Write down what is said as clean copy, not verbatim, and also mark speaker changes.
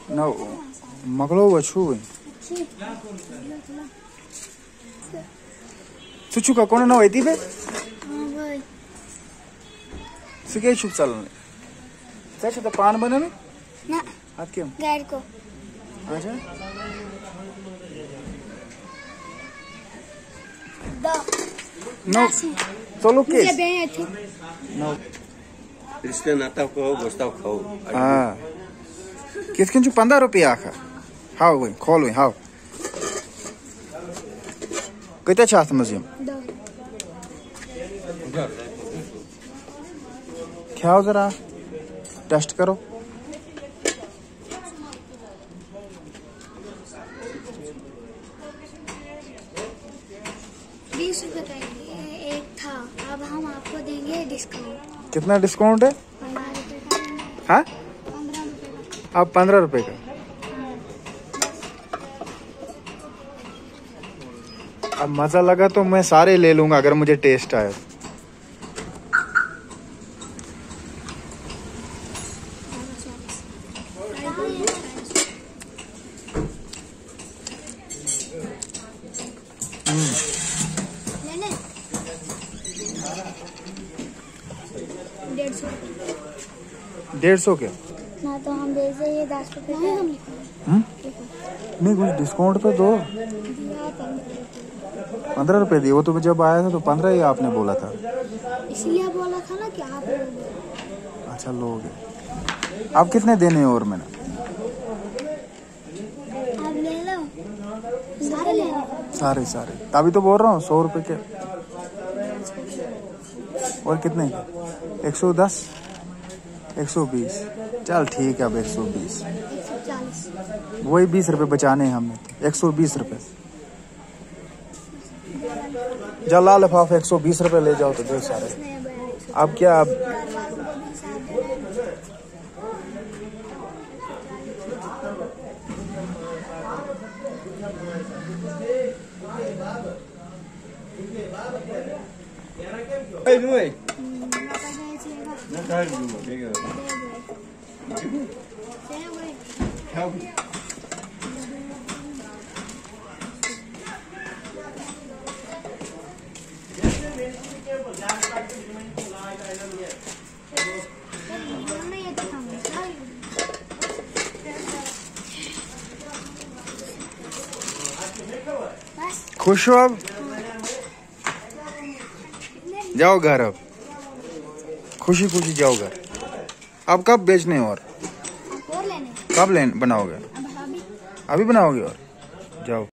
Speaker 1: ना मगलो वछु सुचु का कोण ना होती बे सुके छुप चालने त्याचे तर पान बनवणे
Speaker 2: ना
Speaker 1: हात केम
Speaker 2: गायर को
Speaker 1: अच्छा no solo que no
Speaker 3: Cristian atau kau gostau kau
Speaker 1: किसके जो 15 रुपया आखा हाउ वही खोल वही हाउ कितना चाहते म्यूजियम खाओ जरा टेस्ट करो
Speaker 2: एक था अब हम आपको देंगे डिस्काउंट।
Speaker 1: कितना डिस्काउंट है?
Speaker 2: 15 रुपए का।
Speaker 1: हाँ
Speaker 2: 15 रुपए का।
Speaker 1: अब 15 रुपए का। अब मजा लगा तो मैं सारे ले लूंगा अगर मुझे टेस्ट आए।
Speaker 2: लेने
Speaker 1: 150 के
Speaker 2: ना तो हम दे दे ये 10 रुपए का
Speaker 1: नहीं कुछ डिस्काउंट पे दो। 15 रुपए दिए वो तो जब आया था तो 15 ही आपने बोला था
Speaker 2: इसलिए बोला था ना कि आप
Speaker 1: अच्छा लोगे। आप कितने देने हैं और मैंने
Speaker 2: आप ले लो सारे ले लो
Speaker 1: सारे तभी तो बोल रहा हूँ 100 रुपए के और कितने के 110 120 चल ठीक है अब 120
Speaker 2: 140
Speaker 1: वही 20 रुपए बचाने हैं हमें 120 रुपए जा ला लिफाफा 120 रुपए ले जाओ तो दो सारे। अब क्या अब
Speaker 3: Hey, Nui. Nakal dulu, bega. Kau.
Speaker 1: खुश हो अब जाओ घर अब खुशी खुशी जाओ घर। अब कब बेचने और
Speaker 2: लेने
Speaker 1: कब लेने बनाओगे?
Speaker 2: अब
Speaker 1: अभी बनाओगे और जाओ।